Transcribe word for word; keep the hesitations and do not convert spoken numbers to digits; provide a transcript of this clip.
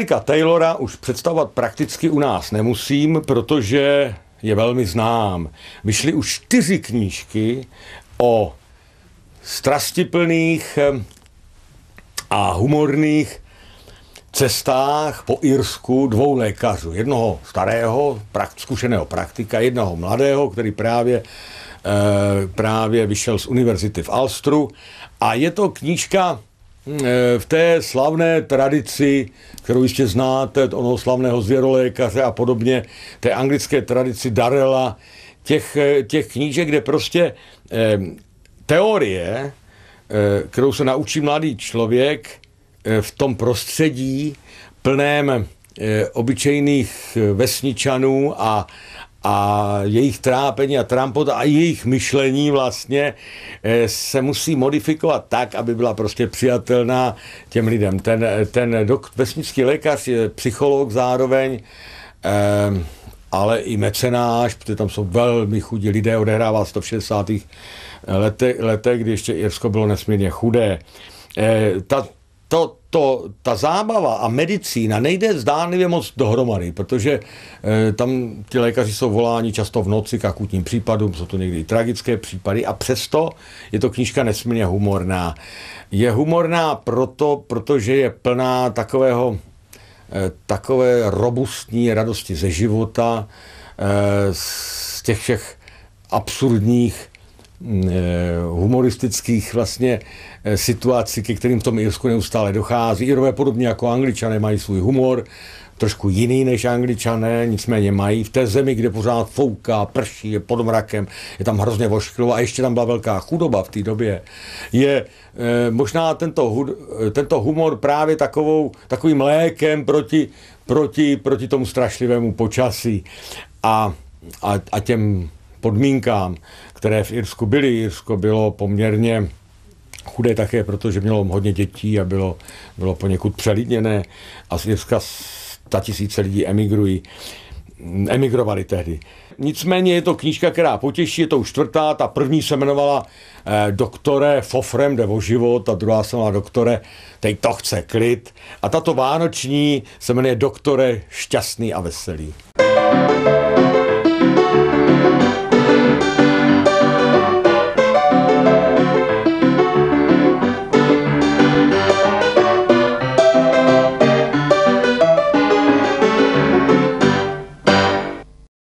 Fredricka Taylora už představovat prakticky u nás nemusím, protože je velmi znám. Vyšly už čtyři knížky o strastiplných a humorných cestách po Irsku dvou lékařů. Jednoho starého, zkušeného praktika, jednoho mladého, který právě, e, právě vyšel z univerzity v Ulsteru. A je to knížka e, v té slavné tradici, kterou jistě znáte, onoho slavného zvěrolékaře a podobně, té anglické tradici Darrella, těch, těch knížek, kde prostě e, teorie, e, kterou se naučí mladý člověk, v tom prostředí plném e, obyčejných vesničanů a, a jejich trápení a trampot a jejich myšlení vlastně e, se musí modifikovat tak, aby byla prostě přijatelná těm lidem. Ten, ten dok, vesnický lékař je psycholog zároveň, e, ale i mecenáš, protože tam jsou velmi chudí lidé, odehrává se to v šedesátých letech, letech, kdy ještě Irsko bylo nesmírně chudé. E, ta, To, to, ta zábava a medicína nejde zdánlivě moc dohromady, protože e, tam ti lékaři jsou voláni často v noci k akutním případům, jsou to někdy tragické případy a přesto je to knížka nesmírně humorná. Je humorná proto, protože je plná takového, e, takové robustní radosti ze života, e, z těch všech absurdních humoristických vlastně situací, ke kterým v tom Irsku neustále dochází. Irové podobně jako Angličané mají svůj humor, trošku jiný než Angličané, nicméně mají. V té zemi, kde pořád fouká, prší, je pod mrakem, je tam hrozně vošklivo a ještě tam byla velká chudoba v té době. Je e, možná tento, tento humor právě takovou, takovým lékem proti, proti, proti tomu strašlivému počasí a, a, a těm podmínkám, které v Irsku byly. Irsko bylo poměrně chudé také, protože mělo hodně dětí a bylo, bylo poněkud přelidněné a z Irska statisíce lidí emigrují, emigrovali tehdy. Nicméně je to knížka, která potěší, je to už čtvrtá, ta první se jmenovala eh, Doktore, Fofrem jde o život, a druhá se jmenovala Doktore, teď to chce klid a tato vánoční se jmenuje Doktore, šťastný a veselý.